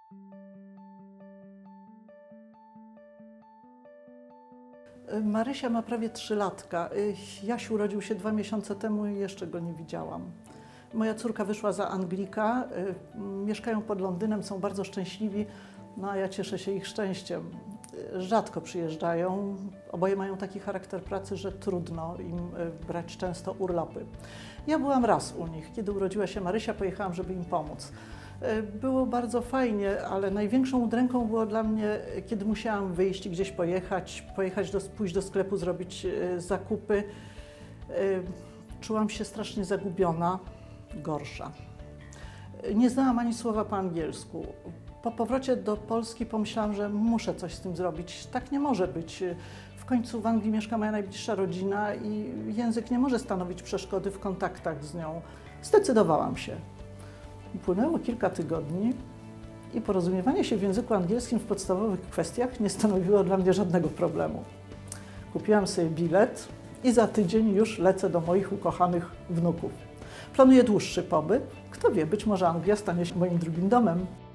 Marysia ma prawie 3-latka. Jasiu urodził się 2 miesiące temu i jeszcze go nie widziałam. Moja córka wyszła za Anglika, mieszkają pod Londynem, są bardzo szczęśliwi, no a ja cieszę się ich szczęściem. Rzadko przyjeżdżają, oboje mają taki charakter pracy, że trudno im brać często urlopy. Ja byłam raz u nich, kiedy urodziła się Marysia, pojechałam, żeby im pomóc. Było bardzo fajnie, ale największą udręką było dla mnie, kiedy musiałam wyjść i gdzieś pójść do sklepu, zrobić zakupy. Czułam się strasznie zagubiona, gorsza. Nie znałam ani słowa po angielsku. Po powrocie do Polski pomyślałam, że muszę coś z tym zrobić. Tak nie może być. W końcu w Anglii mieszka moja najbliższa rodzina i język nie może stanowić przeszkody w kontaktach z nią. Zdecydowałam się. Upłynęło kilka tygodni i porozumiewanie się w języku angielskim w podstawowych kwestiach nie stanowiło dla mnie żadnego problemu. Kupiłam sobie bilet i za tydzień już lecę do moich ukochanych wnuków. Planuję dłuższy pobyt. Kto wie, być może Anglia stanie się moim drugim domem.